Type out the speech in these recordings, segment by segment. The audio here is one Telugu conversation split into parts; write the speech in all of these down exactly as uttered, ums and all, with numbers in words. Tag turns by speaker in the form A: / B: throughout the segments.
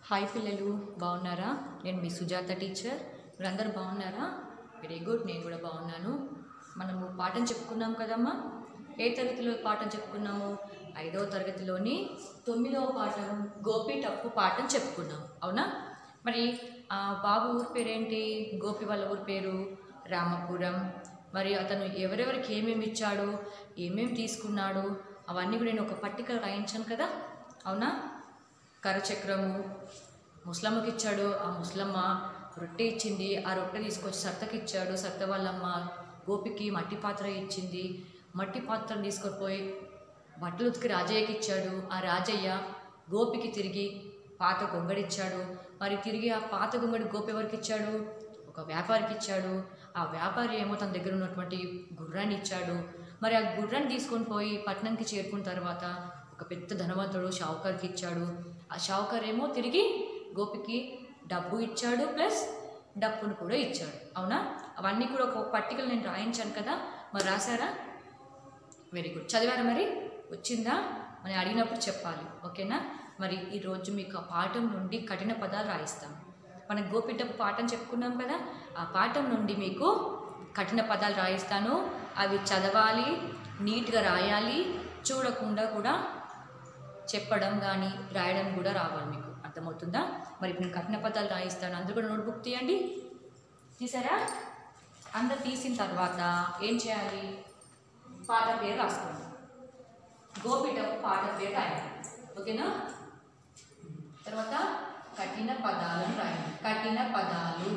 A: హాయ్ పిల్లలు బాగున్నారా? నేను మీ సుజాత టీచర్. మీరందరూ బాగున్నారా? వెరీ గుడ్, నేను కూడా బాగున్నాను. మనము పాఠం చెప్పుకున్నాం కదమ్మా. ఏ తరగతిలో పాఠం చెప్పుకున్నాము? ఐదవ తరగతిలోని తొమ్మిదవ పాఠం గోపి టప్పు పాఠం చెప్పుకున్నాం, అవునా? మరి ఆ బాబు ఊరి పేరేంటి? గోపి వాళ్ళ ఊరి పేరు రామపురం. మరి అతను ఎవరెవరికి ఏమేమి ఇచ్చాడు, ఏమేమి తీసుకున్నాడు, అవన్నీ కూడా నేను ఒక పట్టికలో రాయించాను కదా, అవునా? కరచక్రము ముసలమ్మకి ఇచ్చాడు, ఆ ముసలమ్మ రొట్టె ఇచ్చింది, ఆ రొట్టె తీసుకొచ్చి సత్తకి ఇచ్చాడు, సత్త వాళ్ళమ్మ గోపికి మట్టి పాత్ర ఇచ్చింది, మట్టి పాత్రను తీసుకొని బట్టలు ఉతికి రాజయ్యకి ఇచ్చాడు, ఆ రాజయ్య గోపికి తిరిగి పాత గొంగడిచ్చాడు. మరి తిరిగి ఆ పాత గొంగడి గోపి ఎవరికి ఇచ్చాడు? ఒక వ్యాపారికి ఇచ్చాడు. ఆ వ్యాపారి ఏమో తన దగ్గర ఉన్నటువంటి గుర్రాన్ని ఇచ్చాడు. మరి ఆ గుర్రాన్ని తీసుకొని పోయి పట్టణంకి చేరుకున్న తర్వాత ఒక పెద్ద ధనవంతుడు షావుకార్కి ఇచ్చాడు. ఆ షావుకార్ ఏమో తిరిగి గోపికి డబ్బు ఇచ్చాడు, ప్లస్ డబ్బును కూడా ఇచ్చాడు, అవునా? అవన్నీ కూడా ఒక పట్టికలు నేను రాయించాను కదా, మరి రాశారా? Very good. చదివారా? మరి వచ్చిందా? మరి అడిగినప్పుడు చెప్పాలి, ఓకేనా? మరి ఈరోజు మీకు ఆ పాఠం నుండి కఠిన పదాలు రాయిస్తాం. మనం గోపిటప్పు పాఠం చెప్పుకున్నాం కదా, ఆ పాఠం నుండి మీకు కఠిన పదాలు రాయిస్తాను. అవి చదవాలి, నీట్గా రాయాలి, చూడకుండా కూడా చెప్పడం కానీ రాయడం కూడా రావాలి మీకు, అర్థమవుతుందా? మరి ఇప్పుడు నేను కఠిన పదాలు రాయిస్తాను. అందరూ కూడా నోట్బుక్ తీయండి. తీసారా? అందరు తీసిన తర్వాత ఏం చేయాలి? పాట పేరు రాసుకోండి. గోపిటప్పు పాట పేరు రాయాలి, ఓకేనా? తర్వాత కఠిన పదాలను రాయండి. కఠిన పదాలు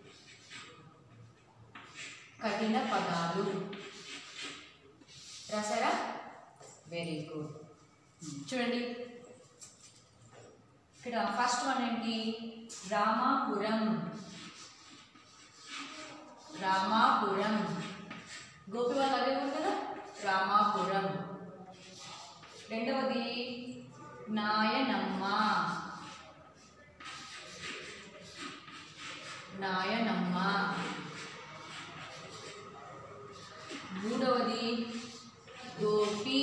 A: కఠిన పదాలు రాసారా? Very good. చూడండి, ఇక్కడ ఫస్ట్ వన్ ఏంటి? రామాపురం. రామాపురం గోపి వాళ్ళు అదే ఉంది కదా, రామాపురం. రెండవది నాయనమ్మ. నాయనమ్మ. మూడవది గోపి.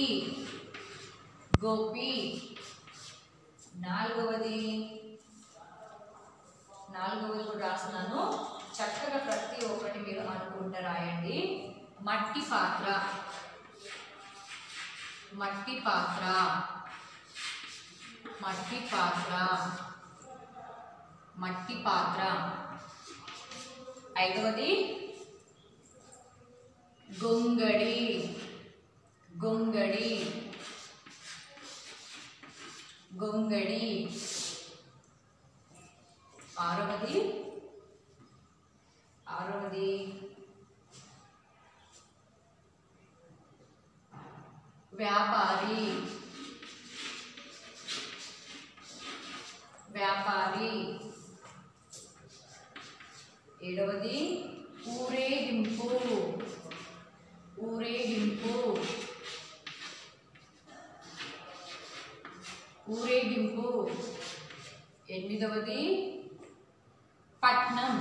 A: గోపి. నాలుగవది నాలుగవది కూడా రాస్తున్నాను, చక్కగా ప్రతి ఒక్కటి మీరు అనుకుంటా రాయండి. మట్టి పాత్ర. మట్టి పాత్ర. మట్టి పాత్ర. మట్టి పాత్ర. ఐదవది గొంగడి. గొంగడి. గొంగడి. ఆరవది ఆరవది వ్యాపారి. వ్యాపారి. ఏడవది ఊరేగింపు. ఊరేగింపు. ఊరేగింపు. ఎనిమిదవది పట్నం.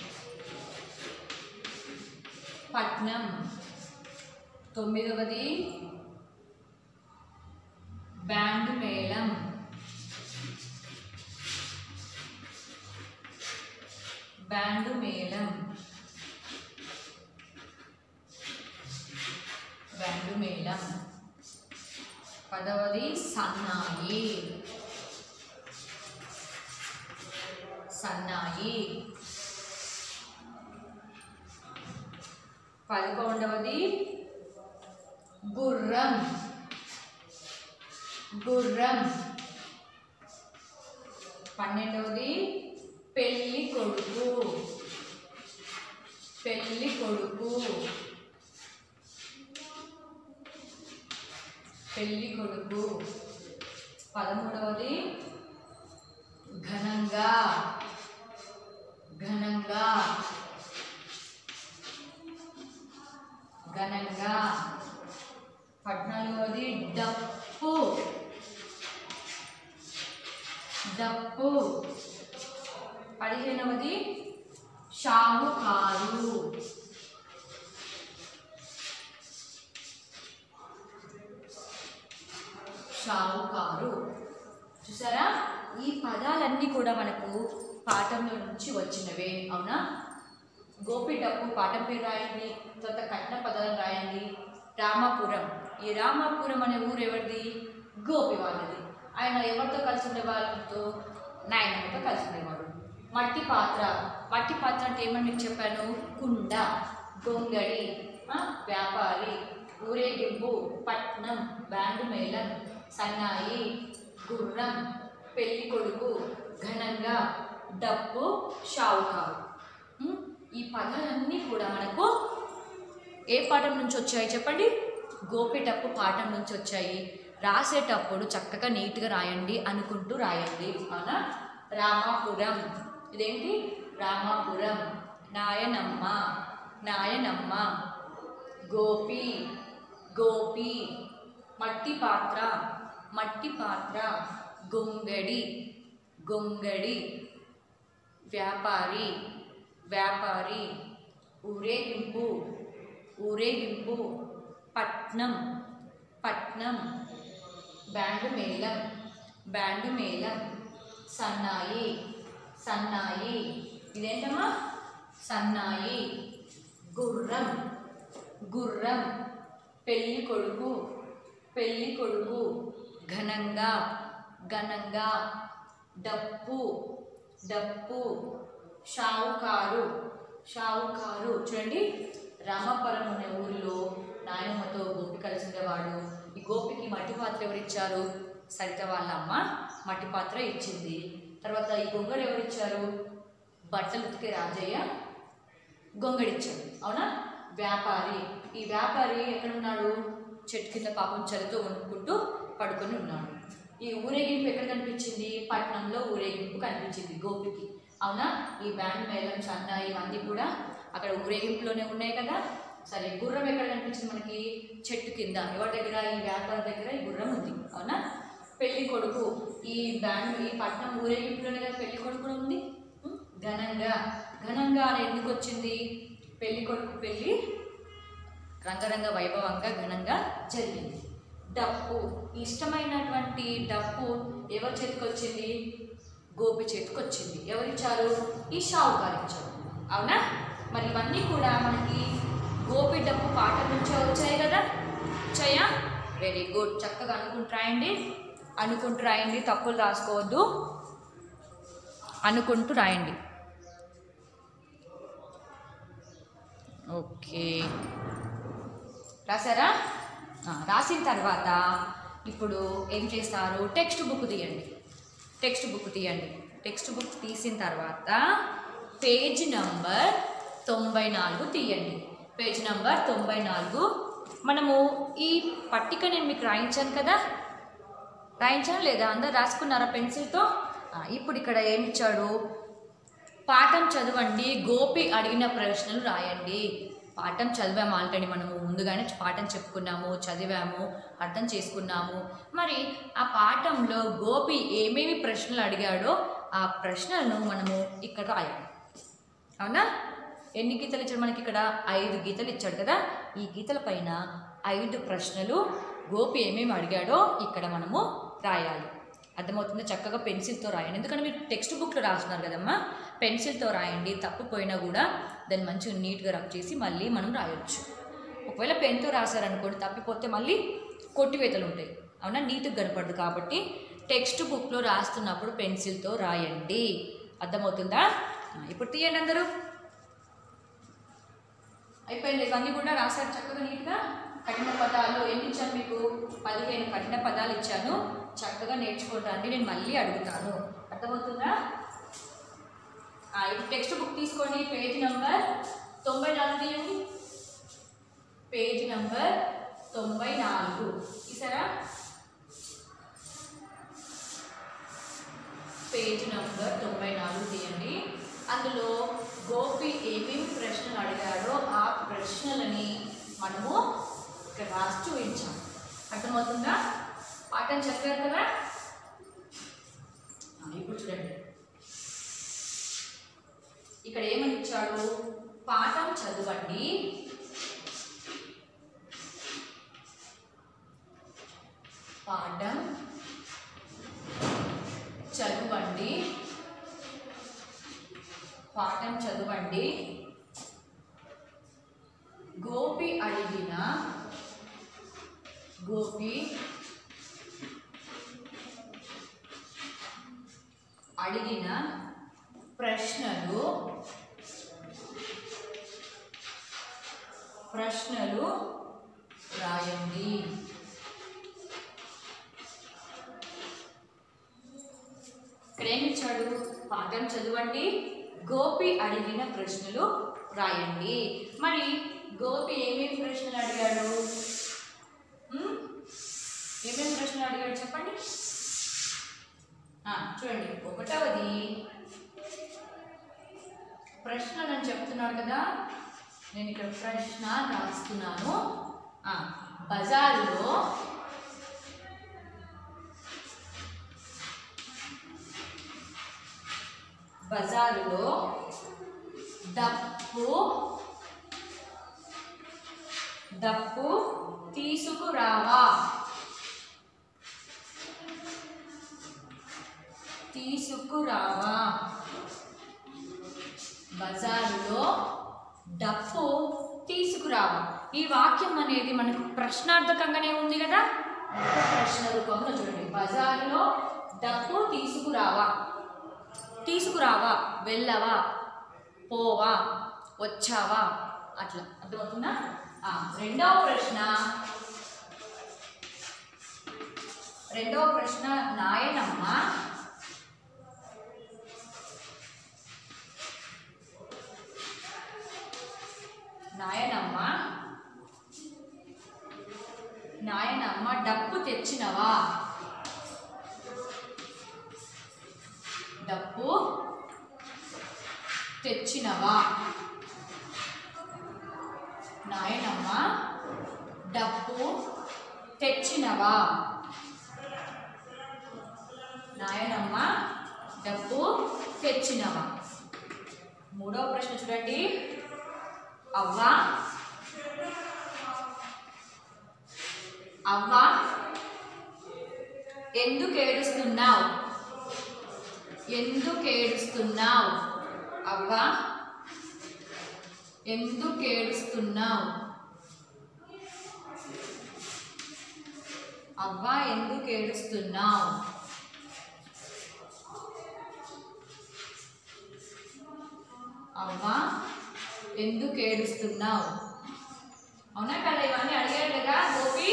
A: పట్నం. తొమ్మిదవది బ్యాండ్ మేళం. బ్యాండ్ మేళం. బ్యాండ్ మేళం. పదవది సన్నాయి. సన్నాయి. పదకొండవది గుర్రం. గుర్రం. పన్నెండవది పెళ్లి కొడుకు. పెళ్లి కొడుకు. పెళ్లి కొడుకు. పదమూడవది ఘనంగా. ఘనంగా. ఘనంగా. పద్నాలుగవది డప్పు. డప్పు. పదిహేనవది షావుకారు. షావుకారు. చూసారా? ఈ పదాలన్నీ కూడా మనకు పాఠంలో నుంచి వచ్చినవే, అవునా? గోపిటప్పు పాఠం పేరు రాయండి, తర్వాత కట్న పదాలను రాయండి. రామాపురం, ఈ రామాపురం అనే ఊరు ఎవరిది? గోపి వాళ్ళది. ఆయన ఎవరితో కలిసి ఉండేవాళ్ళతో? నాయనమ్మతో కలిసి ఉండేవాడు. మట్టి పాత్ర, మట్టి పాత్ర అంటే ఏమని మీకు చెప్పాను? కుండ. గొంగడి, వ్యాపారి. ఊరేగింపు, పట్నం, బ్యాండు మేళం, సన్నాయి, గుర్రం, పెళ్లి కొడుకు, ఘనంగా, డప్పు, షావుకారు. ఈ పదాలన్నీ కూడా మనకు ఏ పాఠం నుంచి వచ్చాయి చెప్పండి? గోపిటప్పు పాఠం నుంచి వచ్చాయి. రాసేటప్పుడు చక్కగా నీట్గా రాయండి, అనుకుంటూ రాయండి, అవునా? రామాపురం, ఇదేంటి? రామాపురం. నాయనమ్మ, నాయనమ్మ. గోపి, గోపి. మట్టి పాత్ర, మట్టి పాత్ర. గొంగడి, గొంగడి. వ్యాపారి, వ్యాపారి. ఊరేగింపు, ఊరేగింపు. పట్నం, పట్నం. బ్యాండు మేళం, బ్యాండు మేళం. సన్నాయి, సన్నాయి. ఇదేంటమ్మా? సన్నాయి. గుర్రం, గుర్రం. పెళ్లి కొడుకు, పెళ్లి కొడుకు. ఘనంగా, ఘనంగా. డప్పు, డప్పు. షావుకారు, షావుకారు. చూడండి, రామాపురం అనే ఊరిలో నాయనమ్మతో గోపి కలిసి ఉండేవాడు. ఈ గోపికి మట్టి పాత్ర ఎవరిచ్చారు? సరిత వాళ్ళ అమ్మ మట్టి పాత్ర ఇచ్చింది. తర్వాత ఈ గొంగడి ఎవరిచ్చారు? బట్టలు ఉతికే రాజయ్య గొంగడిచ్చాడు, అవునా? వ్యాపారి, ఈ వ్యాపారి ఎక్కడున్నాడు? చెట్టు కింద పాపం చలితో వణుక్కుంటూ పడుకొని ఉన్నాడు. ఈ ఊరేగింపు ఎక్కడ కనిపించింది? పట్నంలో ఊరేగింపు కనిపించింది గోపికి, అవునా? ఈ బ్యాండ్ మేళం, సన్నాయి ఇవన్నీ కూడా అక్కడ ఊరేగింపులోనే ఉన్నాయి కదా. సరే, గుర్రం ఎక్కడ కనిపించింది మనకి? చెట్టు కింద. ఎవరి దగ్గర? ఈ వ్యాపారి దగ్గర ఈ గుర్రం ఉంది, అవునా? పెళ్లి కొడుకు, ఈ బ్యాండ్ ఈ పట్నం ఊరేగింపులోనే కదా పెళ్లి కొడుకు ఉంది. ఘనంగా, ఘనంగా అని ఎందుకు వచ్చింది? పెళ్లి కొడుకు పెళ్ళి రంగరంగ వైభవంగా ఘనంగా జరిగింది. డప్పు, ఇష్టమైనటువంటి డప్పు ఎవరి చేతికి వచ్చింది? గోపి చేతికి వచ్చింది. ఎవరిచ్చారు? ఈ షావుకారు ఇచ్చారు, అవునా? మరి ఇవన్నీ కూడా మనకి గోపి డప్పు పాఠం నుంచే వచ్చాయి కదా. వచ్చాయా? Very good. చక్కగా అనుకుంటూ రాయండి, అనుకుంటూ రాయండి, తప్పులు రాసుకోవద్దు, అనుకుంటూ రాయండి. ఓకే, రాసారా? రాసిన తర్వాత ఇప్పుడు ఏం చేస్తారు? టెక్స్ట్ బుక్ తీయండి, టెక్స్ట్ బుక్ తీయండి. టెక్స్ట్ బుక్ తీసిన తర్వాత పేజ్ నంబర్ తొంభై నాలుగు తీయండి. పేజ్ నంబర్ తొంభై నాలుగు. మనము ఈ పట్టిక నేను మీకు రాయించాను కదా, రాయించాను లేదా? అందరు రాసుకున్నారా పెన్సిల్తో? ఇప్పుడు ఇక్కడ ఏమి ఇచ్చాడు? పాఠం చదవండి, గోపి అడిగిన ప్రశ్నలు రాయండి. పాఠం చదివాము ఆల్రెడీ, మనము ముందుగానే పాఠం చెప్పుకున్నాము, చదివాము, అర్థం చేసుకున్నాము. మరి ఆ పాఠంలో గోపి ఏమేమి ప్రశ్నలు అడిగాడో ఆ ప్రశ్నలను మనము ఇక్కడ రాయాలి, అవునా? ఎన్ని గీతలు ఇచ్చాడు మనకి? ఇక్కడ ఐదు గీతలు ఇచ్చాడు కదా. ఈ గీతల పైన ఐదు ప్రశ్నలు గోపి ఏమేమి అడిగాడో ఇక్కడ మనము రాయాలి. అర్థమవుతుందో? చక్కగా పెన్సిల్తో రాయండి, ఎందుకంటే మీరు టెక్స్ట్ బుక్లో రాస్తున్నారు కదమ్మా. పెన్సిల్తో రాయండి, తప్పుపోయినా కూడా దాన్ని మంచిగా నీట్గా రబ్ చేసి మళ్ళీ మనం రాయొచ్చు. ఒకవేళ పెన్తో రాశారనుకోండి, తప్పిపోతే మళ్ళీ కొట్టివేతలు ఉంటాయి, అవునా? నీట్గా కనపడదు. కాబట్టి టెక్స్ట్ బుక్లో రాస్తున్నప్పుడు పెన్సిల్తో రాయండి. అర్థమవుతుందా? ఇప్పుడు తీయండి అందరూ. అయిపోయింది, ఇవన్నీ కూడా రాశారు చక్కగా నీట్గా. కఠిన పదాలు ఎన్ని ఇచ్చాను మీకు? పదిహేను కఠిన పదాలు ఇచ్చాను. చక్కగా నేర్చుకోవడానికి నేను మళ్ళీ అడుగుతాను. అర్థమవుతుందా? ఇప్పుడు టెక్స్ట్ బుక్ తీసుకోండి. పేజ్ నంబర్ తొంభై నాలుగు తీయండి. పేజ్ నంబర్ తొంభై నాలుగు తీసారా? పేజ్ నంబర్ తొంభై నాలుగు తీయండి. అందులో గోపి ఏమేమి ప్రశ్నలు అడిగాడో ఆ ప్రశ్నలని మనము ఇక్కడ రాసి చూపించాం. అర్థమవుతుందా? పాఠం చెప్పారు కదా. ఇప్పుడు చూడండి, ఇక్కడ ఏమని ఇచ్చాడు? పాఠం చదవండి, పాఠం చదవండి. పాఠం చదవండి. గోపి అడిగిన గోపి అడిగిన ప్రశ్నలు ప్రశ్నలు రాయండి. ఇక్కడేమిచ్చాడు? పాఠం చదవండి, గోపి అడిగిన ప్రశ్నలు రాయండి. మరి గోపి ఏమేమి ప్రశ్నలు అడిగాడు? ఏమేమి ప్రశ్నలు అడిగాడు చెప్పండి. చూడండి, ఒకటవది ప్రశ్నలు అని చెప్తున్నాడు కదా, నేను ఇక్కడ ప్రశ్న రాస్తున్నాను. బజారులో బజారులో డప్పు డప్పు తీసుకురావా తీసుకురావా బజారులో డప్పు తీసుకురావా. ఈ వాక్యం అనేది మనకు ప్రశ్నార్థకంగానే ఉంది కదా. ప్రశ్న రూపంలో చూడండి, బజారులో డప్పు తీసుకురావా. తీసుకురావా, వెళ్ళవా, పోవా, వచ్చావా, అట్లా అర్థమవుతుందా? రెండవ ప్రశ్న రెండవ ప్రశ్న నాయనమ్మ నాయనమ్మ నాయనమ్మ డప్పు తెచ్చినవా డప్పు తెచ్చినవా నాయనమ్మ డప్పు తెచ్చినవా నాయనమ్మ డప్పు తెచ్చినవా. మూడవ ప్రశ్న చూడండి, అవ్వా అవ్వా ఎందుకు ఏడుస్తున్నావు ఎందుకు ఏడుస్తున్నావు అవ్వా ఎందుకు ఏడుస్తున్నావు అవ్వా ఎందుకు ఏడుస్తున్నావు అవ్వా ఎందుకు ఏడుస్తున్నావు. అవునా కదా? ఇవన్నీ అడిగాడు కదా గోపి.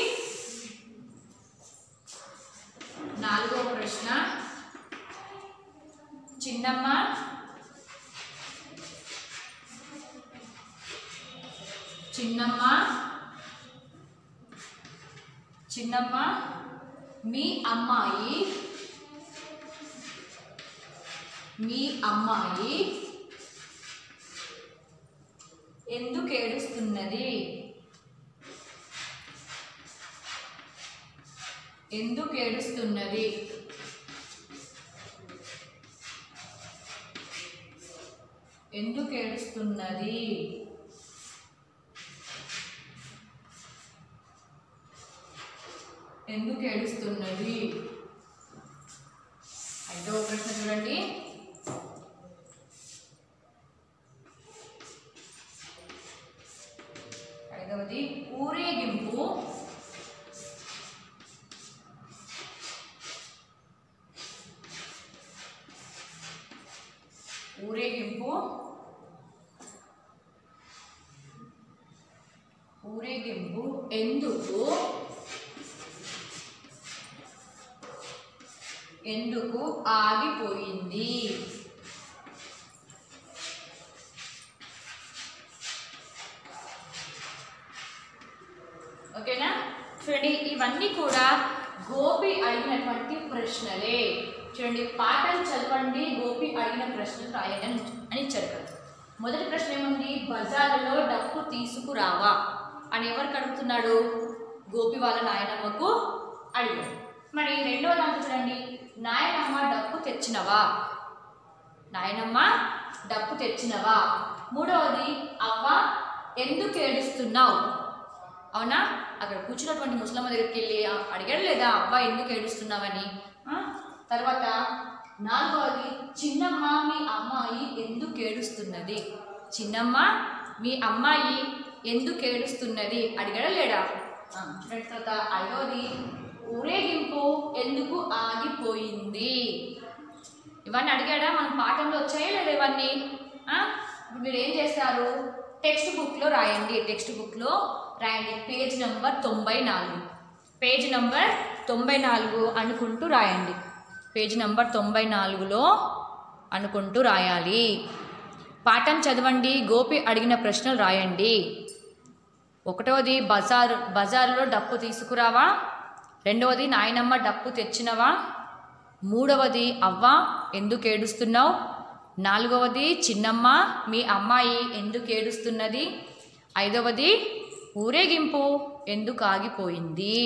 A: నాలుగో ప్రశ్న, చిన్నమ్మ చిన్నమ్మ చిన్నమ్మ మీ అమ్మాయి మీ అమ్మాయి ఎందుకు ఏడుస్తున్నది ఎందుకు ఏడుస్తున్నది ఎందుకు ఏడుస్తున్నది ఎందుకు ఏడుస్తున్నది. ఐదవ ప్రశ్న చూడండి, ఐదవది ఊరేగింపు ఊరేగింపు ఊరేగింపు ఎందుకు ఎందుకు ఆగిపోయింది. ఓకేనా? చూడండి, ఇవన్నీ కూడా గోపి అడిగినటువంటి ప్రశ్నలే. చూడండి, పాఠం చదవండి, గోపి అడిగిన ప్రశ్నలు రాయండి అని ఇచ్చారు కదా. మొదటి ప్రశ్న ఏముంది? బజారులో డప్పు తీసుకురావా అని ఎవరికి అడుగుతున్నాడు? గోపి వాళ్ళ నాయనమ్మకు అడిగాడు. మరి రెండవ దాంట్లో చూడండి, నాయనమ్మ డప్పు తెచ్చినవా నాయనమ్మ డప్పు తెచ్చినవా. మూడవది, అవ్వ ఎందుకు ఏడుస్తున్నావు. అవునా? అక్కడ కూర్చున్నటువంటి ముసలమ్మ దగ్గరికి వెళ్ళి అడిగాడు లేదా అవ్వ ఎందుకు ఏడుస్తున్నావని. తర్వాత నాలుగవది, చిన్నమ్మ మీ అమ్మాయి ఎందుకు ఏడుస్తున్నది? చిన్నమ్మ మీ అమ్మాయి ఎందుకు ఏడుస్తున్నది అడిగాడా లేడా? చూడండి. తర్వాత ఐదవది ఊరేగింపు ఎందుకు ఆగిపోయింది? ఇవన్నీ అడిగాడా? మన పాఠంలో వచ్చాయా లేదా ఇవన్నీ? ఇప్పుడు మీరు ఏం చేస్తారు, టెక్స్ట్ బుక్లో రాయండి. టెక్స్ట్ బుక్లో రాయండి పేజ్ నెంబర్ తొంభై నాలుగు పేజ్ నెంబర్ తొంభై నాలుగు అనుకుంటూ రాయండి. పేజ్ నెంబర్ తొంభై నాలుగులో అనుకుంటూ రాయాలి. పాఠం చదవండి. గోపి అడిగిన ప్రశ్నలు రాయండి. ఒకటవది బజారు బజారులో డప్పు తీసుకురావా? రెండవది నాయనమ్మ డప్పు తెచ్చినవా? మూడవది అవ్వ ఎందుకు ఏడుస్తున్నావు? నాలుగవది చిన్నమ్మ మీ అమ్మాయి ఎందుకు ఏడుస్తున్నది? ఐదవది ఊరేగింపు ఎందుకు ఆగిపోయింది?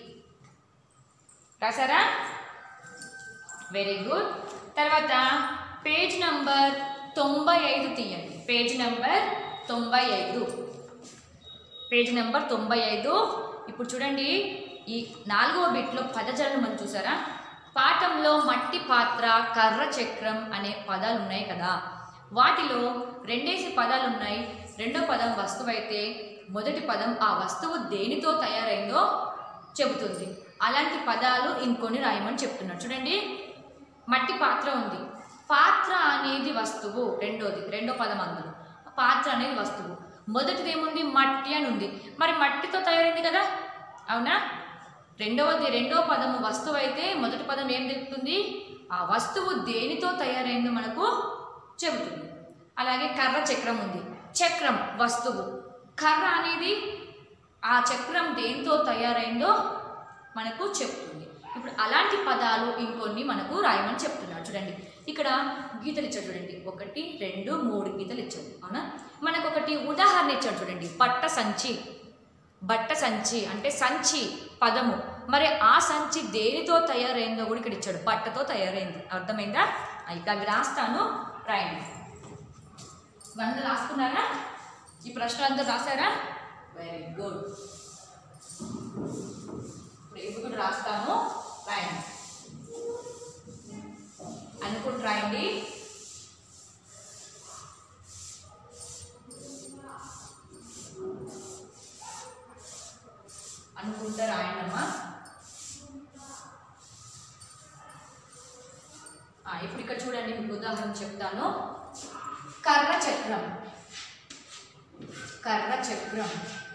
A: రాసారా? Very good. తర్వాత పేజ్ నంబర్ తొంభై ఐదు తీయండి. పేజ్ నెంబర్ తొంభై ఐదు పేజ్ నెంబర్ తొంభై ఐదు ఇప్పుడు చూడండి, ఈ నాలుగవ బిట్లో పదజాలం మనం చూసారా? పాఠంలో మట్టి పాత్ర, కర్ర చక్రం అనే పదాలు ఉన్నాయి కదా, వాటిలో రెండేసి పదాలు ఉన్నాయి. రెండో పదం వస్తువు అయితే మొదటి పదం ఆ వస్తువు దేనితో తయారైందో చెబుతుంది. అలాంటి పదాలు ఇంకొన్ని రాయమని చెప్తున్నాడు. చూడండి, మట్టి పాత్ర ఉంది. పాత్ర అనేది వస్తువు. రెండోది రెండో పదం అందులో పాత్ర అనేది వస్తువు. మొదటిది ఏముంది? మట్టి అని ఉంది. మరి మట్టితో తయారైంది కదా, అవునా? రెండవది రెండో పదము వస్తువు అయితే మొదటి పదం ఏం చెప్తుంది? ఆ వస్తువు దేనితో తయారైందో మనకు చెబుతుంది. అలాగే కర్ర చక్రం ఉంది. చక్రం వస్తువు, కర్ర అనేది ఆ చక్రం దేంతో తయారైందో మనకు చెప్తుంది. ఇప్పుడు అలాంటి పదాలు ఇంకొన్ని మనకు రాయమని చెప్తున్నాడు. చూడండి, ఇక్కడ గీతలు ఇచ్చాడు. చూడండి, ఒకటి రెండు మూడు గీతలు ఇచ్చాడు, అవునా? మనకు ఒకటి ఉదాహరణ ఇచ్చాడు. చూడండి, బట్ట సంచి. బట్ట సంచి అంటే సంచి పదము. మరి ఆ సంచి దేనితో తయారైందో కూడా ఇక్కడ ఇచ్చాడు. బట్టతో తయారైంది. అర్థమైందా? ఇక అవి రాస్తాను, రాయండి. వంద రాసుకున్నారా? ఈ ప్రశ్న అంతా రాశారా? Very good. ఇప్పుడు ఇవి కూడా రాస్తాను, రాయండి. అనుకుంటూ రాయండి. అనుకుంటా రాయండమ్మా. ఇప్పుడు ఇక్కడ చూడండి, మీకు ఉదాహరణ చెప్తాను. కర్ర చక్రం. కర్ర చక్రం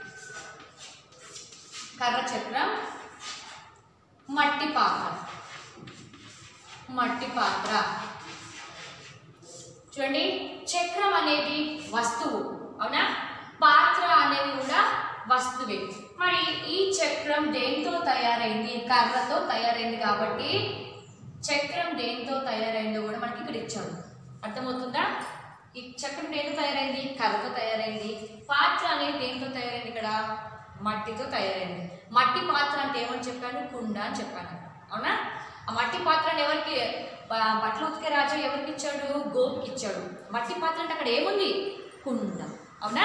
A: కర్ర చక్రం మట్టి పాత్ర. మట్టి పాత్ర. చూడండి, చక్రం అనేది వస్తువు, అవునా? పాత్ర అనేది కూడా వస్తువే. మరి ఈ చక్రం దేంతో తయారైంది? కర్రతో తయారైంది. కాబట్టి చక్రం దేంతో తయారైందో కూడా మనకి ఇక్కడ ఇచ్చాడు. అర్థమవుతుందా? ఈ చక్రం దేంతో తయారైంది? కర్రతో తయారైంది. పాత్ర అనేది దేంతో తయారైంది? ఇక్కడ మట్టితో తయారైంది. మట్టి పాత్ర అంటే ఏమని చెప్పాను? కుండ అని చెప్పాను, అవునా? ఆ మట్టి పాత్రని ఎవరికి? బట్టలు ఉతికే రాజా ఎవరికి ఇచ్చాడు? గోపికి ఇచ్చాడు. మట్టి పాత్ర అంటే అక్కడ ఏముంది? కుండ, అవునా?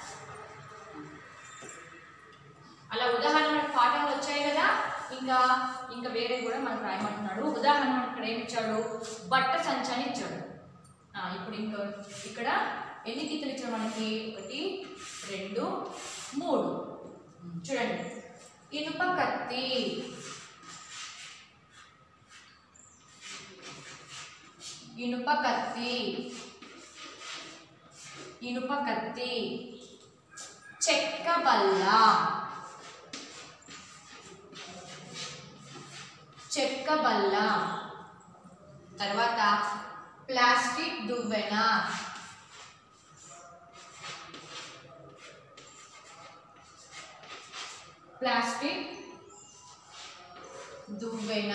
A: అలా ఉదాహరణ పాఠాలు వచ్చాయి కదా. ఇంకా ఇంకా వేరే కూడా మనకు రాయమంటున్నాడు. ఉదాహరణ ఇక్కడ ఏమి ఇచ్చాడు? బట్ట సంచి అని ఇచ్చాడు. ఇప్పుడు ఇంకా ఇక్కడ ఎన్ని గీతలు ఇచ్చాడు మనకి? ఒకటి రెండు మూడు. చూడండి, ఇనుప కత్తి. ఇనుప కత్తి ఇనుప కత్తి చెక్క బల్ల. చెక్క బల్ల. తర్వాత ప్లాస్టిక్ దువ్వెన. ప్లాస్టిక్ దువ్వెన.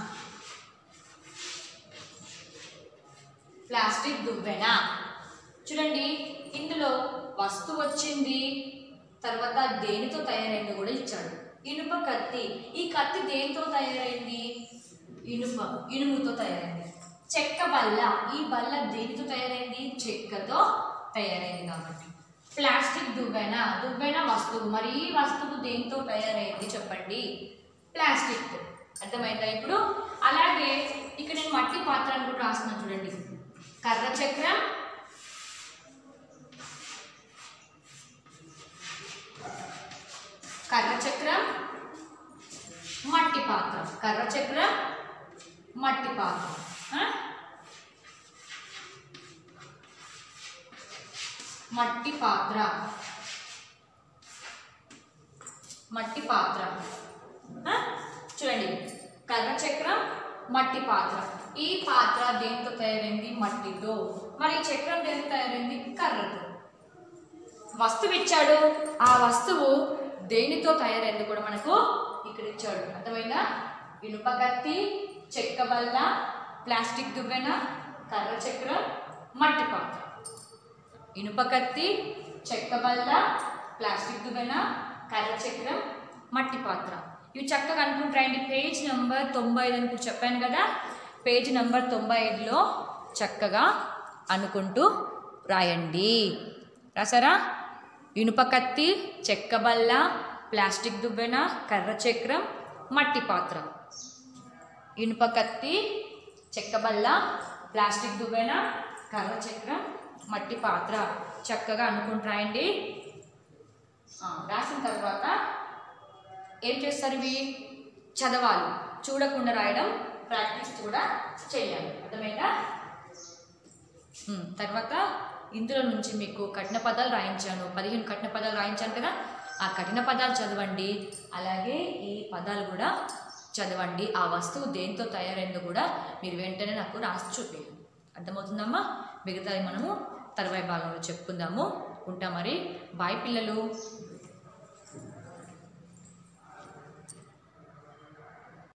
A: ప్లాస్టిక్ దువ్వెన. చూడండి, ఇందులో వస్తువు వచ్చింది, తర్వాత దేనితో తయారైంది కూడా ఇచ్చాడు. ఇనుప కత్తి. ఈ కత్తి దేనితో తయారైంది? ఇనుప ఇనుముతో తయారైంది. చెక్క బల్ల. ఈ బల్ల దేనితో తయారైంది? చెక్కతో తయారైంది. కాబట్టి ప్లాస్టిక్ దువ్వెన. దువ్వెన వస్తువు. మరి ఈ వస్తువు దేంతో తయారైంది చెప్పండి? ప్లాస్టిక్. అర్థమైందా ఇప్పుడు? అలాగే ఇక్కడ నేను మట్టి పాత్ర అని కూడా రాస్తున్నాను. చూడండి, కర్ర చక్రం, కర్ర చక్రం, మట్టి పాత్ర, కర్ర చక్రం, మట్టి పాత్ర, మట్టి పాత్ర, మట్టి పాత్ర. చూడండి, కర్ర చక్రం, మట్టి పాత్ర. ఈ పాత్ర దేంతో తయారైంది? మట్టితో. మరి ఈ చక్రం దేంతో తయారైంది? కర్రతో. వస్తువు ఇచ్చాడు, ఆ వస్తువు దేనితో తయారైంది కూడా మనకు ఇక్కడ ఇచ్చాడు. అర్థమైందా? ఇనుప కత్తి, చెక్క బల్ల, ప్లాస్టిక్ దువ్వెన, కర్ర చక్రం, మట్టి పాత్ర. ఇనుప కత్తి, చెక్క బల్ల, ప్లాస్టిక్ దువ్వెన, కర్ర చక్రం, మట్టి పాత్ర. ఇవి చక్కగా అనుకుంటారండి. పేజ్ నెంబర్ తొంభై ఐదు అని చెప్పాను కదా, పేజ్ నెంబర్ తొంభై ఐదులో చక్కగా అనుకుంటూ రాయండి. రాసారా? ఇనుప కత్తి, చెక్క బల్ల, ప్లాస్టిక్ దువ్వెన, కర్ర చక్రం, మట్టి పాత్ర. ఇనుప కత్తి, చెక్క బల్ల, ప్లాస్టిక్ దువ్వెన, కర్ర చక్రం, మట్టి పాత్ర. చక్కగా అనుకుంటూ రాయండి. రాసిన తర్వాత ఏం చేస్తారు? ఇవి చదవాలి, చూడకుండా రాయడం ప్రాక్టీస్ కూడా చేయాలి. అర్థమైందా? తర్వాత ఇందులో నుంచి మీకు కఠిన పదాలు రాయించాను, పదిహేను కఠిన పదాలు రాయించాను కదా, ఆ కఠిన పదాలు చదవండి. అలాగే ఈ పదాలు కూడా చదవండి. ఆ వస్తువు దేంతో తయారైందో కూడా మీరు వెంటనే నాకు రాసి చూపించండి. అర్థమవుతుందమ్మా? మిగతాది మనము తర్వాయి భాగంలో చెప్పుకుందాము. ఉంటా మరి. బాయ్ పిల్లలు.